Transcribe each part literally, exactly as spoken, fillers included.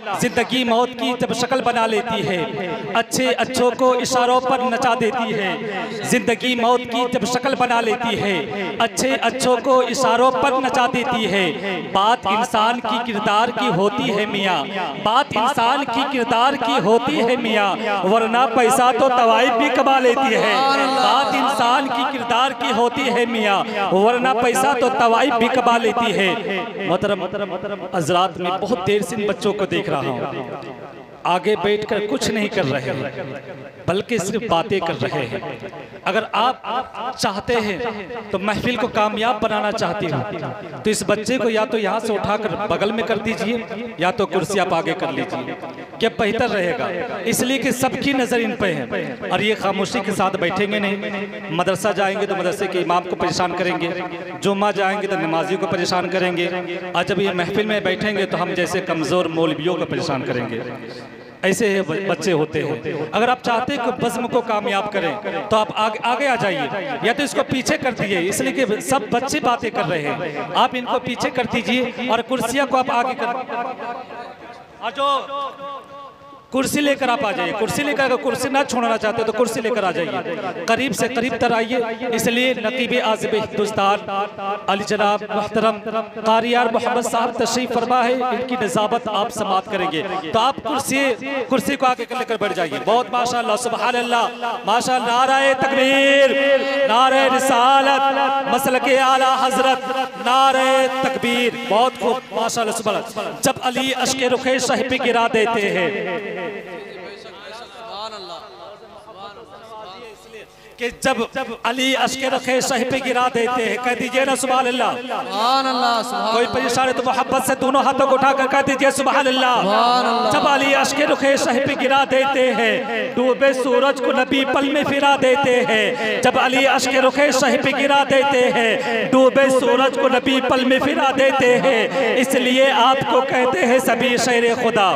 जिंदगी मौत की जब शक्ल बना लेती है, अच्छे अच्छों को इशारों पर नचा देती है। जिंदगी मौत की जब शक्ल बना लेती है, अच्छे अच्छों को इशारों पर नचा देती है। बात इंसान की किरदार की होती है मियाँ, बात इंसान की किरदार की होती है मियाँ, वरना पैसा तो तवाइफ भी कमा लेती है। बात इंसान की किरदार की होती है मियाँ, वरना पैसा तो तवाइफ भी कमा लेती है। मोहतरम हज़रात, मैं बहुत देर से इन बच्चों को देख रहा हूँ, आगे बैठकर कुछ नहीं कर रहे हैं बल्कि सिर्फ बातें कर रहे हैं। अगर आप चाहते हैं तो महफिल को कामयाब बनाना चाहते हो तो इस बच्चे को या तो यहाँ से उठाकर बगल में कर दीजिए या तो कुर्सी आप आगे कर लीजिए, क्या बेहतर रहेगा। इसलिए कि सबकी नज़र इन पे है और ये खामोशी के साथ बैठेंगे नहीं। मदरसा जाएंगे तो मदरसे के इमाम को परेशान करेंगे, जुम्मा जाएंगे तो नमाजियों को परेशान करेंगे, और जब ये महफिल में बैठेंगे तो हम जैसे कमज़ोर मौलवियों को परेशान करेंगे। ऐसे बच्चे होते हैं। अगर आप चाहते हैं कि बज़्म को कामयाब करें तो आप आगे आगे आ जाइए, या तो इसको पीछे कर दीजिए, इसलिए कि सब बच्चे बातें कर रहे हैं। आप इनको पीछे कर दीजिए और कुर्सियां को आप आगे कर, और जो कुर्सी लेकर आप आ जाइए। कुर्सी लेकर, अगर कुर्सी ना छोड़ना चाहते तो कुर्सी लेकर आ जाइए, करीब से करीब तर आइए। इसलिए नकीब आज़िब हिंदुस्तान अली जनाब मुहतरम कारी यार मोहम्मद साहब तशरीफ फरमा है, इनकी निज़ामत आप समात करेंगे तो आप कुर्सी कुर्सी को आगे कर लेकर बैठ जाइए। बहुत माशाअल्लाह, सुभान अल्लाह, माशाअल्लाह, नारे तकबीर, नारे रिसालत, मसलके आला हजरत, नारे तकबीर। बहुत खूब, माशाअल्लाह, सुभान अल्लाह। जब अली अश्के रुखे शह पे गिरा देते हैं कि जब अली अश्के रखे शह पे गिरा देते हैं, कह दीजिए ना सुभान अल्लाह। कोई परेशान है तो मोहब्बत से दोनों हाथों को उठाकर कह दीजिए सुभान अल्लाह। जब अली अश्के रखे शह पे गिरा देते हैं, डूबे सूरज को नबी पल में फिरा देते हैं। जब अली अश्के रखे शह पे गिरा देते हैं, डूबे सूरज को नबी पल में फिरा देते हैं। इसलिए आपको कहते हैं सभी शेर खुदा।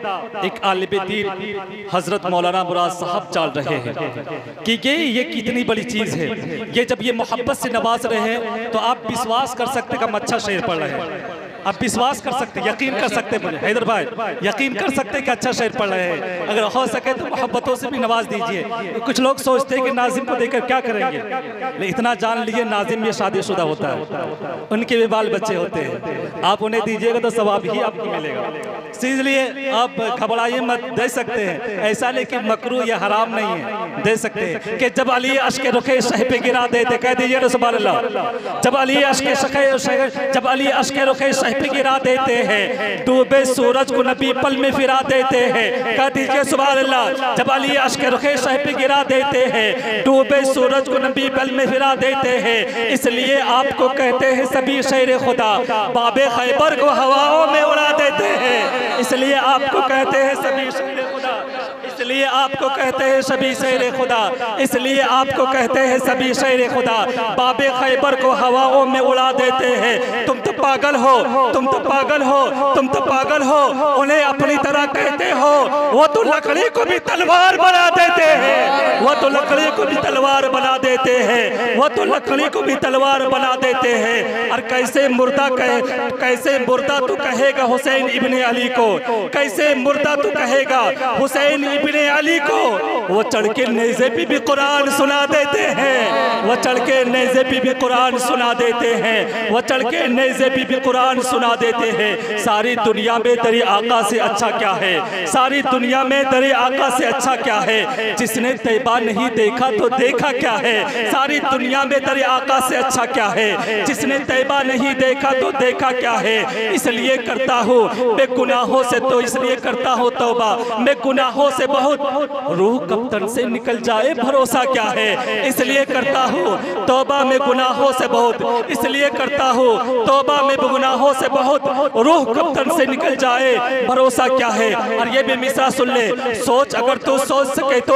एक आलिम दीन हजरत मौलाना मुराद साहब चल रहे हैं कि ये ये कितनी बड़ी चीज है। ये जब ये मोहब्बत से नवाज रहे हैं तो आप विश्वास कर सकते हैं कि हम अच्छा शेर पढ़ रहे हैं। आप विश्वास कर सकते, यकीन कर सकते, मुझे हैदर भाई यकीन कर सकते कि अच्छा शेर पढ़ रहे हैं। अगर हो सके तो मोहब्बतों से भी नवाज दीजिए। कुछ लोग सोचते हैं कि नाजिम को देखकर क्या करेंगे, लेकिन इतना जान लीजिए नाजिम ये शादीशुदा होता है, उनके भी बाल बच्चे होते हैं। आप उन्हें दीजिएगा तो सवाब ही आपको मिलेगा। इसलिए आप घबराइए मत, दे सकते हैं ऐसा, लेकिन मकरू या हराम नहीं है, दे सकते हैं। कि जब अली अश्के रुखे शह पे गिरा देते, कह दीजिए ना सुभान अल्लाह। जब अली अश्के जब अली अश्के रुखे शह पे गिरा देते हैं, डूबे सूरज को नबी पल में फिरा देते हैं, कह दीजिए सुभान अल्लाह। जब अली अश्के रुखे शह पे गिरा देते हैं, डूबे सूरज को नबी पल में फिरा देते हैं। इसलिए आपको कहते हैं सभी शेर खुदा, बाबे खैबर को हवाओं में उड़ा देते हैं। इसलिए आपको कहते हैं सभी शेर खुदा, इसलिए आपको कहते हैं सभी शेर खुदा, इसलिए आपको कहते हैं सभी शेर खुदा, बाबे खैबर को हवाओं में उड़ा देते हैं। तुम तो पागल हो, तुम तो पागल हो, तुम तो पागल हो, उन्हें अपनी तरह कहते हो। वो तो लकड़ी को भी तलवार बना देते हैं, वो तो लकड़ी को भी तलवार बना देते हैं, वो तो लकड़ी को भी तलवार बना देते हैं। और कैसे मुर्दा कहे, कैसे मुर्दा तू कहेगा हुसैन इब्ने अली को, कैसे मुर्दा तू कहेगा हुसैन इब्ने अली को। वो चढ़ के नेज़े पे भी कुरान सुना देते हैं, वो चढ़ के नेज़े पे भी कुरान सुना देते हैं, वो चढ़ के नेज़े पे भी कुरान सुना देते हैं। सारी दुनिया में तेरे आका से अच्छा क्या है, सारी दुनिया में तेरे आका से अच्छा क्या है। जिसने तैबा नहीं देखा तो देखा क्या है, सारी दुनिया में तेरे आका से अच्छा क्या है। जिसने तैबा नहीं देखा तो देखा क्या है। इसलिए करता हूँ मैं गुनाहों से, तो इसलिए करता हूँ तौबा मैं गुनाहों से बहुत, रूह कब तन से निकल जाए भरोसा क्या है। इसलिए करता हूँ तौबा मैं गुनाहों से बहुत, इसलिए करता हूँ तौबा मैं गुनाहों से बहुत, रूह कब तन से निकल जाए भरोसा क्या है। और ये भी मिसरा सुन ले, सोच अगर तू सोच सके तो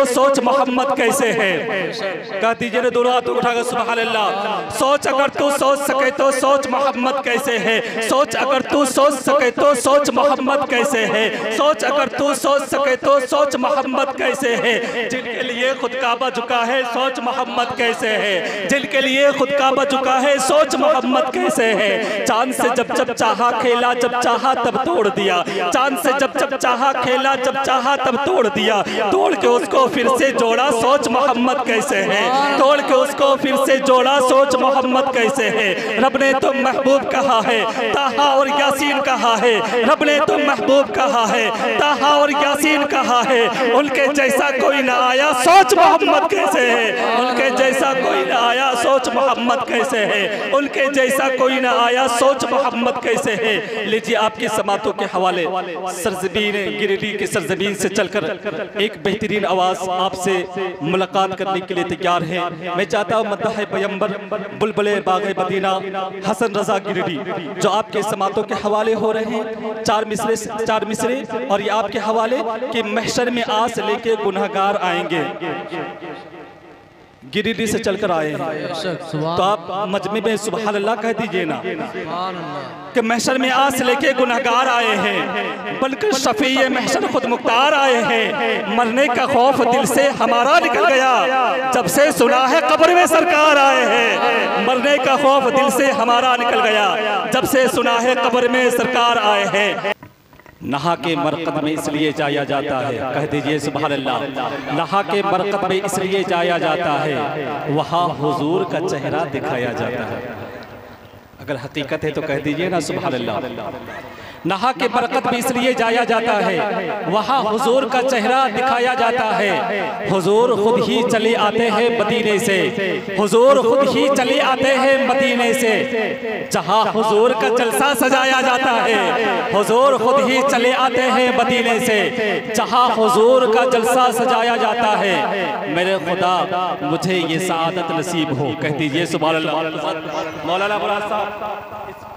सोच मोहम्मद कैसे है। कह दीजिए ना दोनों हाथ उठाकर सुभान अल्लाह। सोच अगर तू सोच सके तो सोच मोहम्मद कैसे है। सोच अगर तू सोच सके तो सोच मोहम्मद कैसे है। सोच अगर तू सोच सके तो सोच मोहम्मद कैसे है। जिनके लिए खुद काबा झुका है सोच मोहम्मद कैसे है। जिनके लिए खुद काबा झुका है सोच मोहम्मद कैसे है। चांद से जब जब चाहा खेला जब चाहा तब तोड़ दिया। चांद से जब जब चाहा खेला जब चाहा तब तोड़ दिया। तोड़ के उसको फिर से जोड़ा सोच मोहम्मद कैसे है। तोड़ के उसको फिर से जोड़ा सोच मोहम्मद कैसे है। रब ने तो महबूब कहा है ताहा और यासीन कहा है। रब ने तो महबूब कहा है ताहा और यासीन कहा है। उनके जैसा कोई ना आया सोच मोहम्मद कैसे है। उनके जैसा कोई ना आया सोच मोहम्मद कैसे है। उनके जैसा कोई ना आया सोच मोहम्मद कैसे है। लीजिए आपकी समातों के हवाले सरजमीन गिरिडीह की सरजमीन से चलकर एक बेहतरीन आवाज आपसे मुलाकात करने के लिए तैयार है। मैं चाहता हूँ मदह पैगंबर बुलबुले बाग़े मदीना हसन रजा गिरिडीह जो आपके समातों के हवाले हो रहे हैं। चार मिसरे चार मिसरे और ये आपके हवाले कि महशर में आस लेके गुनहगार आएंगे। गिरिडीह से चलकर आए हैं तो आप मजमे में सुभान अल्लाह कह दीजिए ना कि महशर में आस लेके गुनहगार आए हैं। बल्कि शफीए महशर खुद मुख्तार आए हैं। मरने का खौफ दिल से हमारा निकल गया जब से सुना है कब्र में सरकार आए हैं। मरने का खौफ दिल से हमारा निकल गया जब से सुना है कब्र में सरकार आए हैं। नहा के मरकत में इसलिए जाया जाता है। कह दीजिए सुभान अल्लाह। नहा के मरकत में इसलिए जाया जाता है वहाँ हुजूर का चेहरा दिखाया जाता है। अगर हकीकत है तो कह दीजिए ना सुभान अल्लाह। नहा के बरकत में इसलिए जाया जाता है वहाँ हुजूर का चेहरा दिखाया जाता है। हुजूर खुद ही चले आते हैं मदीने से। हुजूर खुद ही चले आते हैं मदीने से जहाँ हुजूर का जलसा सजाया जाता है। हुजूर खुद ही चले आते हैं मदीने से जहाँ हुजूर का जलसा सजाया जाता है। मेरे खुदा मुझे ये सआदत नसीब हो। कह दीजिए सुभान अल्लाह। मौलाना मुराद साहब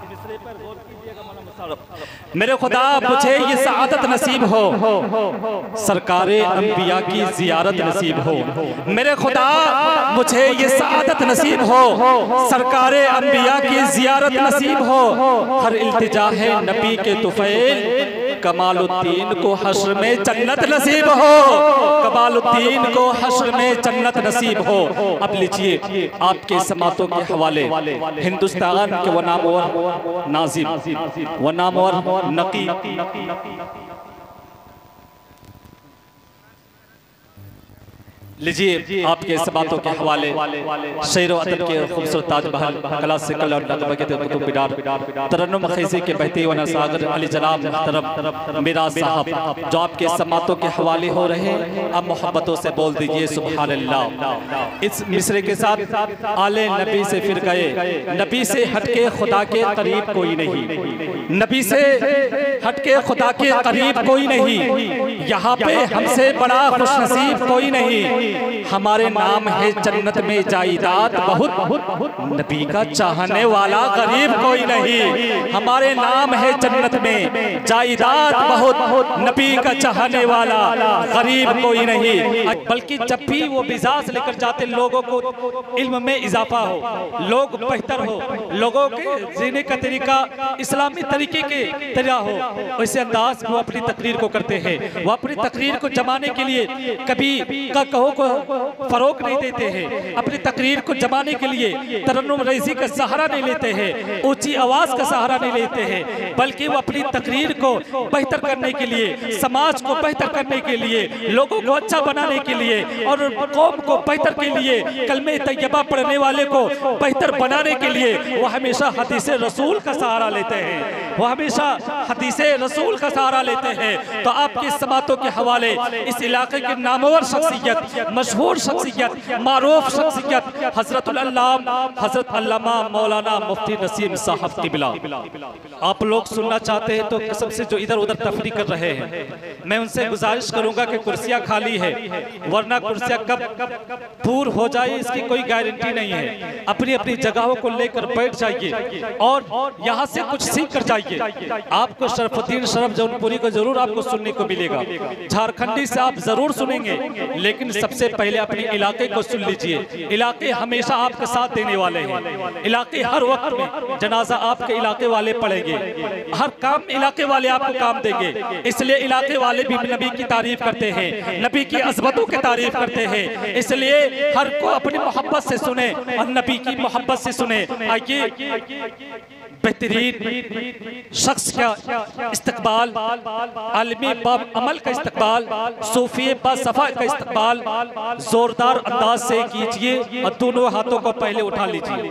मेरे खुदा मुझे ये सआदत नसीब हो। सरकारे अंबिया की जियारत नसीब हो। मेरे खुदा मुझे ये सआदत नसीब हो। सरकारे अंबिया की जियारत नसीब हो। हर इल्तिजा है नबी के तुफैल कमालुद्दीन को हश्र में जन्नत नसीब हो। कमालुद्दीन को हश्र में जन्नत नसीब हो। अब लीजिए आपके समातों के हवाले हिंदुस्तान के वो नामवर नाजिम वो नामवर नकी लीजिए आपके समातों के हवाले शेर अदब के खूबसूरत ताजमहल कला से कल और नगमा के कुतुब मीनार तरन्नुम ख़ैज़ी के बहते हुए सागर अली जनाब मुहतरम मिराज साहब जो आपके समातों के हवाले हो रहे हैं। अब मोहब्बतों से बोल दीजिए सुभान अल्लाह। इस मिसरे के साथ आले नबी से फिर गए। नबी से हटके खुदा के करीब कोई नहीं। नबी से हटके खुदा के करीब कोई नहीं। यहाँ पे हमसे बड़ा खुशनसीब कोई नहीं। हमारे नाम है जन्नत में जायदाद बहुत। नबी का चाहने वाला गरीब कोई नहीं। हमारे नाम है जन्नत में जायदाद बहुत। नबी का चाहने वाला गरीब कोई नहीं। बल्कि जब भी वो मिजाज लेकर जाते लोगों को इल्म में इजाफा हो, लोग बेहतर हो, लोगों के जीने का तरीका इस्लामी तरीके के तरह हो, वैसे अंदाज वो अपनी तकरीर को करते हैं। वो अपनी तकरीर को जमाने के लिए कभी का कहो को फरोग नहीं देते हैं। अपनी तकरीर को जमाने के लिए तरन्नुम रईसी का सहारा नहीं लेते हैं, ऊंची आवाज का सहारा नहीं लेते हैं, बल्कि वो अपनी तकरीर को बेहतर करने के लिए, समाज को बेहतर करने के लिए, लोगों को अच्छा बनाने के लिए और कौम को बेहतर के लिए, कलमे तैयबा पढ़ने वाले को बेहतर बनाने के लिए वो हमेशा हदीसे रसूल का सहारा लेते हैं। वो हमेशा हदीसे रसूल का सहारा लेते हैं। तो आपकी समातों के हवाले इस इलाके की नामवर शख्सियत मशहूर शख्सियत, मारूफ शख्सियत हजरतुल अल्लामा हजरत अल्लामा मौलाना मुफ्ती नसीम साहब क़िबला। आप लोग सुनना चाहते हैं तो कसम से जो इधर उधर तफरी कर रहे हैं, मैं उनसे गुजारिश करूंगा कि कुर्सियां खाली है, वरना कुर्सियां कब पूर हो जाए इसकी कोई गारंटी नहीं है। अपनी अपनी जगहों को लेकर बैठ जाइए और यहाँ से कुछ सीख कर जाइए। आपको शरफुद्दीन शरफ जौनपुरी को जरूर आपको सुनने को मिलेगा, झारखंडी से आप जरूर सुनेंगे, लेकिन सबसे पहले अपने इलाके को सुन लीजिए। इलाके हमेशा आपके साथ देने वाले हैं, इलाके हर वक्त में जनाजा आपके इलाके वाले पढ़ेंगे, हर काम इलाके वाले आपको काम देंगे। इसलिए इलाके वाले भी नबी की तारीफ करते हैं, नबी की अज़मतों की तारीफ करते हैं। इसलिए हर को अपनी मोहब्बत से सुने और नबी की मोहब्बत से सुने। आइए बेहतरीन शख्स का इस्तकबाल, आलिमी बाब अमल का इस्तकबाल, सूफी बासफा का इस्तकबाल जोरदार अंदाज से कीजिए और दोनों हाथों को पहले उठा लीजिए।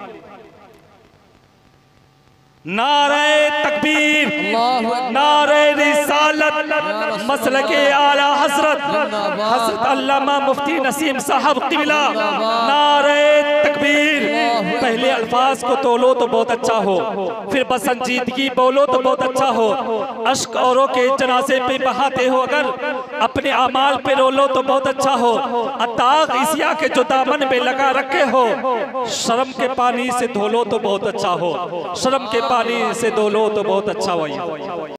नारे तकबीर, नारे रिसालत, मसलके आला हजरत हजरत अल्लामा मुफ्ती नसीम साहब क़िबला। नारे तकबीर। पहले अल्फाज को तोलो तो बहुत अच्छा हो, फिर बसंजीदगी बोलो तो बहुत अच्छा हो। अश्क औरों के जनाजे पे बहाते हो, अगर अपने अमाल पे रोलो तो बहुत अच्छा हो। अताक इसिया के जो दामन पे लगा रखे हो, शर्म के पानी से धोलो तो बहुत अच्छा हो, शर्म के पानी से धोलो तो बहुत अच्छा हो।